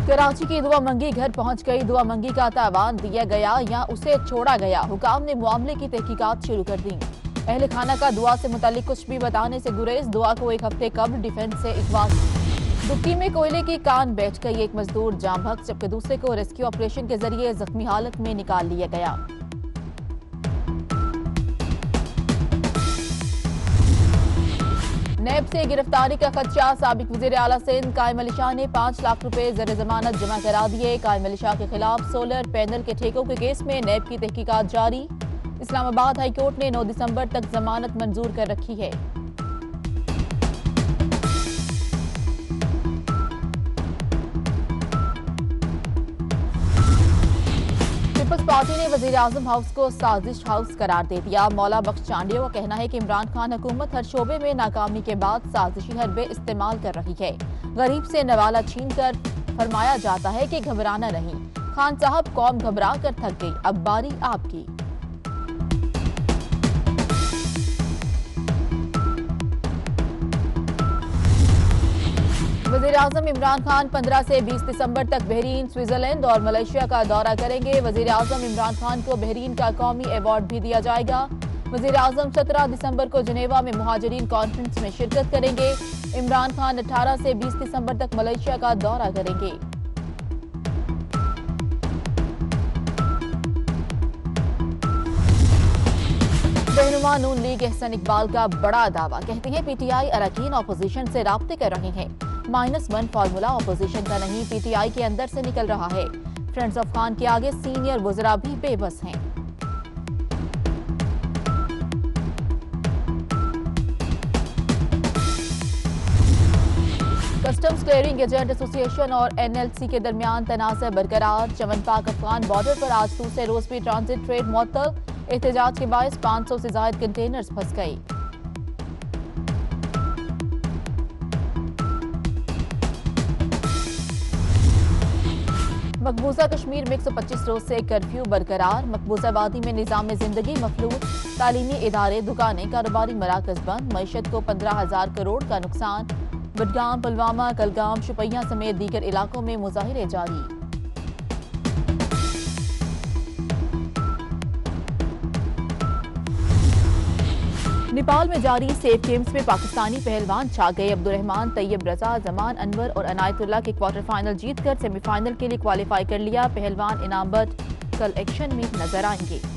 कराची की दुआ मंगी घर पहुंच गई। दुआ मंगी का तावान दिया गया या उसे छोड़ा गया। हुकाम ने मामले की तहकीकात शुरू कर दी। अहले खाना का दुआ से मुतालिक कुछ भी बताने से गुरेज। दुआ को एक हफ्ते कब्ल डिफेंस से इकबाल। दुक्की में कोयले की कान बैठ गई। एक मजदूर जाम बख्श जबकि दूसरे को रेस्क्यू ऑपरेशन के जरिए जख्मी हालत में निकाल लिया गया। नैब से गिरफ्तारी का खदशा। साबिक वजीर आला सिंध कायम अली शाह ने 5 लाख रुपए ज़र जमानत जमा करा दिए। कायम अली शाह के खिलाफ सोलर पैनल के ठेकों के केस में नैब की तहकीकात जारी। इस्लामाबाद हाई कोर्ट ने 9 दिसंबर तक जमानत मंजूर कर रखी है। पीपल्स पार्टी ने वजीर आजम हाउस को साजिश हाउस करार दे दिया। मौला बख्श चांडियों का कहना है कि इमरान खान हुकूमत हर शोबे में नाकामी के बाद साजिशी हरबे इस्तेमाल कर रही है। गरीब से नवाला छीन कर फरमाया जाता है कि घबराना नहीं। खान साहब कौम घबरा कर थक गई, अब बारी आपकी। वज़ीर आज़म इमरान खान 15 से 20 दिसंबर तक बहरीन, स्विट्जरलैंड और मलेशिया का दौरा करेंगे। वज़ीर आज़म इमरान खान को बहरीन का कौमी अवार्ड भी दिया जाएगा। वज़ीर आज़म 17 दिसंबर को जिनेवा में मुहाजिरीन कॉन्फ्रेंस में शिरकत करेंगे। इमरान खान 18 से 20 दिसंबर तक मलेशिया का दौरा करेंगे। रहनुमा नून लीग एहसन इकबाल का बड़ा दावा। कहती है पीटीआई अरकान अपोजिशन से राब्ते कर रहे हैं। -1 फार्मूला अपोजिशन का नहीं, पीटीआई के अंदर से निकल रहा है। फ्रेंड्स ऑफ खान के आगे सीनियर वज़रा भी बेबस हैं। कस्टम्स क्लियरिंग एजेंट एसोसिएशन और एनएलसी के दरमियान तनाज़ा बरकरार। चमन-पाक अफगान बॉर्डर पर आज दूसरे रोज भी ट्रांजिट ट्रेड मुअत्तल। एहतजाज के बायस 500 से ज्यादा कंटेनर्स फंस गए। मकबूजा कश्मीर में 125 रोज से कर्फ्यू बरकरार। मकबूजा वादी में निजाम जिंदगी मफलूज। तालीमी इदारे, दुकानें, कारोबारी मराकज बंद। मईशत को 15,000 करोड़ का नुकसान। बडगाम, पुलवामा, कलगाम, शुपैया समेत दीगर इलाकों में मुजाहिरे जारी। नेपाल में जारी सेफ गेम्स में पाकिस्तानी पहलवान छा गए। अब्दुर्रहमान, तैयब रजा, जमान अनवर और अनायतुल्लाह के क्वार्टर फाइनल जीतकर सेमीफाइनल के लिए क्वालिफाई कर लिया। पहलवान इनाम बट कल एक्शन में नजर आएंगे।